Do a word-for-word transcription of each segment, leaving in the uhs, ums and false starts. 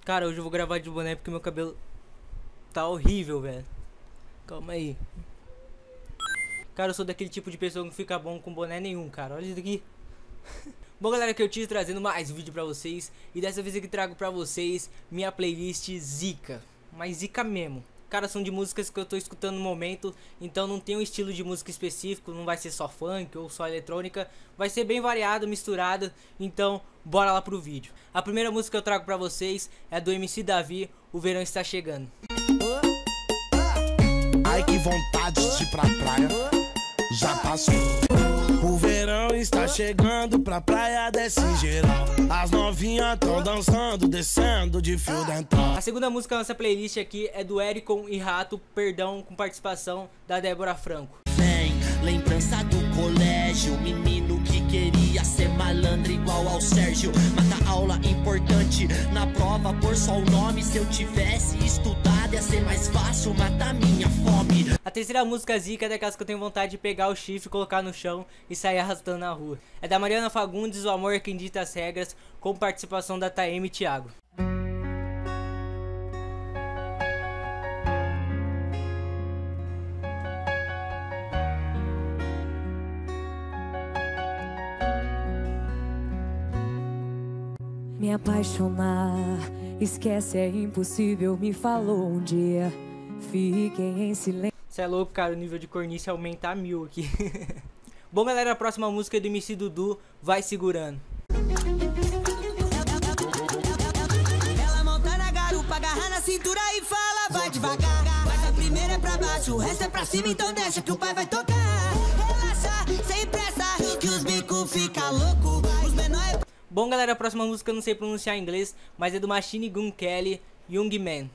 Cara, hoje eu vou gravar de boné porque meu cabelo tá horrível, velho. Calma aí. Cara, eu sou daquele tipo de pessoa que não fica bom com boné nenhum, cara. Olha isso daqui. Bom, galera, que eu tive trazendo mais um vídeo pra vocês. E dessa vez aqui trago pra vocês minha playlist Zica. Mas Zica mesmo. Cara, são de músicas que eu tô escutando no momento. Então não tem um estilo de música específico. Não vai ser só funk ou só eletrônica. Vai ser bem variado, misturado. Então, bora lá pro vídeo. A primeira música que eu trago pra vocês é do M C Davi, O Verão Está Chegando. Ai, que vontade de ir pra praia. Já passou. O verão está chegando, pra praia desce geral. As novinhas tão dançando, descendo de fio dental. A segunda música da nossa playlist aqui é do Ericon e Rato, Perdão, com participação da Débora Franco. Vem, lembrança do colégio, menino que queria ser malandro igual ao Sérgio. Mata aula importante na prova por só o nome. Se eu tivesse estudado ia ser mais fácil matar minha fome. A terceira música Zica é daquelas que eu tenho vontade de pegar o chifre, colocar no chão e sair arrastando na rua. É da Mariana Fagundes, O Amor é Quem Dita as Regras, com participação da Taeme e Thiago. Me apaixonar, esquece, é impossível, me falou um dia. Fiquem em silêncio. Você é louco, cara, o nível de cornice aumenta a mil aqui. Bom, galera, a próxima música é do M C Dudu, Vai Segurando. Ela monta na garupa, agarra na cintura e fala, vai devagar. Mas a primeira é pra baixo, o resto é pra cima, então deixa que o pai vai tocar. Relaxa, sem pressa, que os bicos ficam loucos. Os menores... Bom, galera, a próxima música eu não sei pronunciar em inglês, mas é do Machine Gun Kelly, Young Man.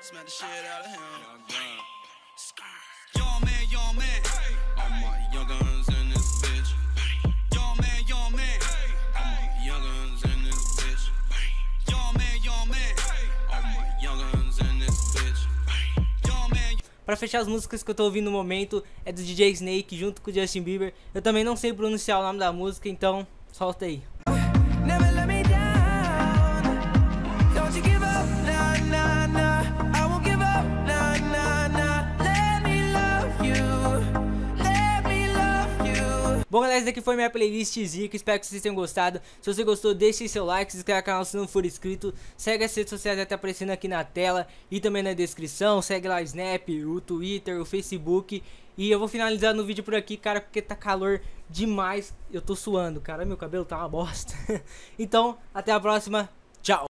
Pra fechar as músicas que eu tô ouvindo no momento é do D J Snake junto com o Justin Bieber. Eu também não sei pronunciar o nome da música, então solta aí. Bom, galera, essa daqui foi minha playlist Zica, espero que vocês tenham gostado. Se você gostou, deixe seu like, se inscreve no canal se não for inscrito. Segue as redes sociais, até aparecendo aqui na tela e também na descrição. Segue lá o Snap, o Twitter, o Facebook. E eu vou finalizar no vídeo por aqui, cara, porque tá calor demais. Eu tô suando, cara, meu cabelo tá uma bosta. Então, até a próxima, tchau!